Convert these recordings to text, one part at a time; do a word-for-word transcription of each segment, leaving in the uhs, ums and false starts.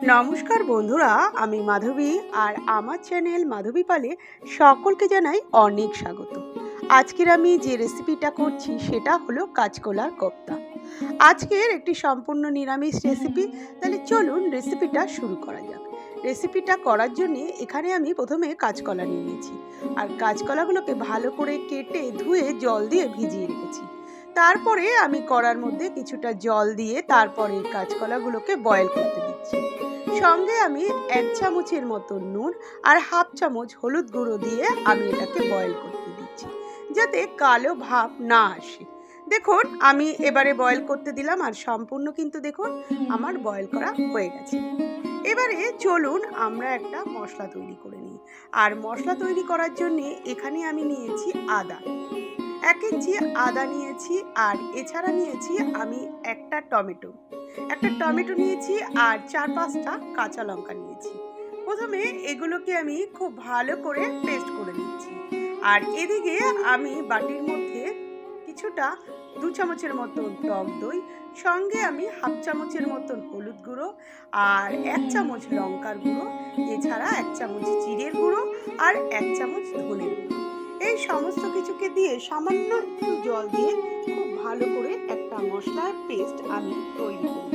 নমস্কার বন্ধুরা, আমি মাধবী আর আমার চ্যানেল মাধবী পালে সকলকে জানাই অনেক স্বাগত। আজকের আমি যে রেসিপিটা করছি সেটা হলো কাঁচকলার কোপ্তা। আজকের একটি সম্পূর্ণ নিরামিষ রেসিপি। তাহলে চলুন রেসিপিটা শুরু করা যাক। রেসিপিটা করার জন্য এখানে আমি প্রথমে কাঁচকলা নিয়ে নিয়েছি, আর কাঁচকলাগুলোকে ভালো করে কেটে ধুয়ে জল দিয়ে ভিজিয়ে রেখেছি। তারপরে আমি কড়ার মধ্যে কিছুটা জল দিয়ে তারপরে কাঁচকলাগুলোকে বয়েল করতে দিচ্ছি। সঙ্গে আমি এক চামচের মতো নুন আর হাফ চামচ হলুদ গুঁড়ো দিয়ে আমি এটাকে বয়েল করতে দিচ্ছি, যাতে কালো ভাব না আসে। দেখুন আমি এবারে বয়েল করতে দিলাম, আর সম্পূর্ণ কিন্তু দেখুন আমার বয়েল করা হয়ে গেছে। এবারে চলুন আমরা একটা মশলা তৈরি করে নিই। আর মশলা তৈরি করার জন্য এখানে আমি নিয়েছি আদা, এক ইঞ্চি আদা নিয়েছি, আর এছাড়া নিয়েছি আমি একটা টমেটো একটা টমেটো নিয়েছি আর চার পাঁচটা কাঁচা লঙ্কা নিয়েছি। প্রথমে এগুলোকে আমি খুব ভালো করে পেস্ট করে নিচ্ছি। আর এদিকে আমি বাটির মধ্যে কিছুটা দু চামচের মতন টক দই, সঙ্গে আমি হাফ চামচের মতন হলুদ গুঁড়ো আর এক চামচ লঙ্কার গুঁড়ো, এছাড়া এক চামচ জিরের গুঁড়ো আর এক চামচ ধনের গুঁড়ো, এই সমস্ত কিছুকে দিয়ে সামান্য একটু জল দিয়ে খুব ভালো করে একটা মশলার পেস্ট আমি তৈরি করি।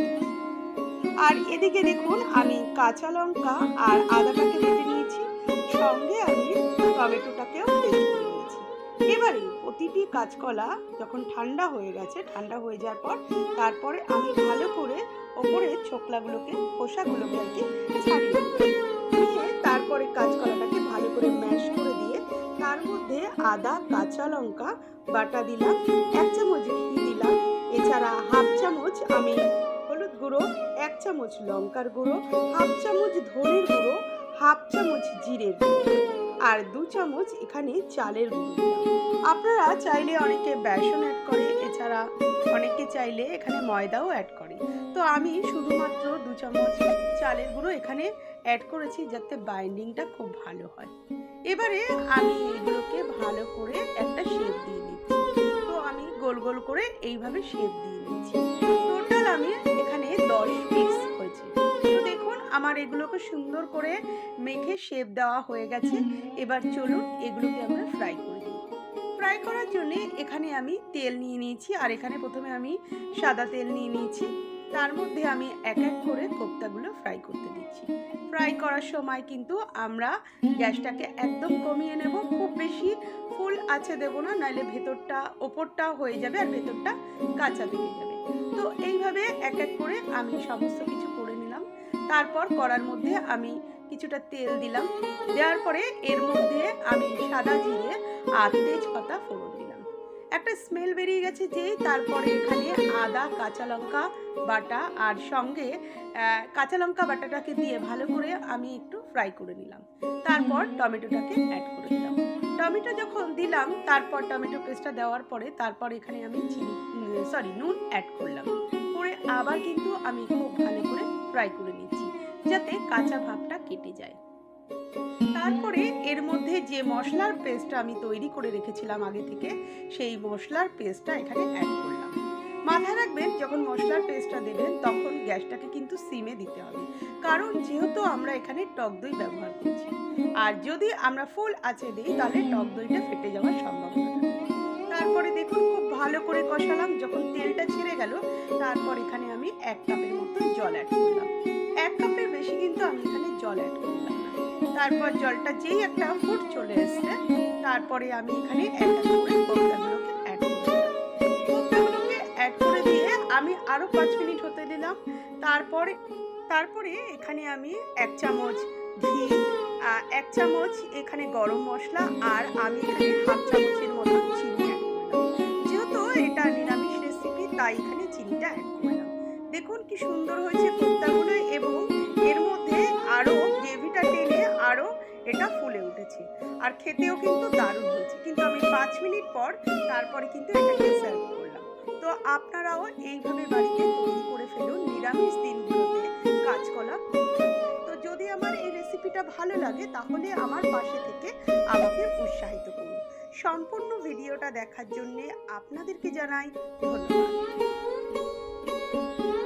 আর এদিকে দেখুন আমি কাঁচা লঙ্কা আর আদাটাকে বেটে নিয়েছি, সঙ্গে আমি টমেটোটাকেও পেস্ট করে নিয়েছি। এবারে প্রতিটি কাঁচকলা যখন ঠান্ডা হয়ে গেছে, ঠান্ডা হয়ে যাওয়ার পর তারপরে আমি ভালো করে ওপরে ছোকলাগুলোকে খোসাগুলোকে আর কি ছাড়িয়ে নিয়ে তারপরে কাঁচকলাটাকে ভালো করে ম্যাশ করে দিয়ে তার মধ্যে আদা কাঁচা লঙ্কা বাটা দিলাম, এক চামচ ঘি দিলাম, এছাড়া হাফ চামচ আমি হলুদ গুঁড়ো, এক চামচ লঙ্কার গুঁড়ো, হাফ চামচ ধনের গুঁড়ো, হাফ চামচ জিরের গুঁড়ো আর দু চামচ এখানে চালের গুঁড়ো দিলাম। আপনারা চাইলে অনেকে বেসন অ্যাড করে, এছাড়া অনেকে চাইলে এখানে ময়দাও অ্যাড করে। তো আমি শুধুমাত্র দু চামচ চালের গুঁড়ো এখানে অ্যাড করেছি, যাতে বাইন্ডিংটা খুব ভালো হয়। এবারে আমি এগুলোকে ভালো করে একটা শেপ দিয়ে দিচ্ছি। তো আমি গোল গোল করে এইভাবে শেপ দিয়ে দিচ্ছি। টোটাল আমি এখানে দশ পিস হয়েছে। তো দেখুন আমার এগুলোকে সুন্দর করে মেখে শেপ দেওয়া হয়ে গেছে। এবার চলুন এগুলোকে আমরা ফ্রাই করে দিই। ফ্রাই করার জন্য এখানে আমি তেল নিয়ে নিয়েছি, আর এখানে প্রথমে আমি সাদা তেল নিয়ে নিয়েছি। তার মধ্যে আমি এক এক করে কোপ্তাগুলো ফ্রাই করতে দিচ্ছি। ফ্রাই করার সময় কিন্তু আমরা গ্যাসটাকে একদম কমিয়ে নেব, খুব বেশি ফুল আঁচে দেব না, নাহলে ভেতরটা ওপরটা হয়ে যাবে আর ভেতরটা কাঁচা থেকে যাবে। তো এইভাবে এক এক করে আমি সমস্ত কিছু করে নিলাম। তারপর কড়ার মধ্যে আমি কিছুটা তেল দিলাম, দেওয়ার পরে এর মধ্যে আমি সাদা জিরে আর তেজপাতা ফোড়ন দিলাম। একটা স্মেল বেরিয়ে গেছে যেই, তারপরে এখানে আদা কাঁচা লঙ্কা বাটা আর সঙ্গে কাঁচা লঙ্কা বাটাটাকে দিয়ে ভালো করে আমি একটু ফ্রাই করে নিলাম। তারপর টমেটোটাকে অ্যাড করে দিলাম। টমেটো যখন দিলাম তারপর টমেটো পেস্টটা দেওয়ার পরে তারপর এখানে আমি চিনি সরি নুন অ্যাড করলাম, করে আবার কিন্তু আমি খুব ভালো করে ফ্রাই করে নিচ্ছি, যাতে কাঁচা ভাবটা কেটে যায়। তারপরে এর মধ্যে যে মশলার পেস্টটা আমি তৈরি করে রেখেছিলাম আগে থেকে, সেই মশলার পেস্টটা এখানে অ্যাড করলাম। মাথায় রাখবেন যখন মশলার পেস্টটা দেবেন তখন গ্যাসটাকে কিন্তু সিমে দিতে হবে, কারণ যেহেতু আমরা এখানে টক দই ব্যবহার করছি, আর যদি আমরা ফুল আঁচে দিই তাহলে টক দইটা ফেটে যাওয়ার সম্ভাবনা থাকে। তারপরে দেখুন খুব ভালো করে কষালাম, যখন তেলটা ছেড়ে গেল তারপর এখানে আমি এক কাপের মতো জল অ্যাড করলাম। এক কাপের বেশি কিন্তু আমি এখানে জল অ্যাড করলাম না। তারপর জলটা যেই একটা ফুট চলে এসছে তারপরে আমি এখানে এক এক করে কোপ্তাগুলোকে অ্যাড করলাম। কোপ্তাগুলোকে অ্যাড করে দিয়ে আমি আরও পাঁচ মিনিট হতে দিলাম। তারপরে তারপরে এখানে আমি এক চামচ ঘি, এক চামচ এখানে গরম মশলা, আর আমি এখানে হাফ চামচের মতো চিনি অ্যাড করলাম। যেহেতু এটা নিরামিষ রেসিপি তাই এখানে চিনিটা অ্যাড করলাম। দেখুন কি সুন্দর হয়েছে কোপ্তাগুলো, এবং এর মধ্যে আরও গ্রেভিটা টেনে আরও এটা ফুলে উঠেছে, আর খেতেও কিন্তু দারুণ হয়েছে। কিন্তু আমি পাঁচ মিনিট পর তারপরে কিন্তু এটাকে সার্ভ করলাম। তো আপনারাও এইভাবে বাড়িতে তৈরি করে ফেলুন নিরামিষ দিনগুলোতে কাঁচকলা। তো যদি আমার এই রেসিপিটা ভালো লাগে তাহলে আমার পাশে থেকে আমাকে উৎসাহিত করুন। সম্পূর্ণ ভিডিওটা দেখার জন্য আপনাদেরকে জানাই ধন্যবাদ।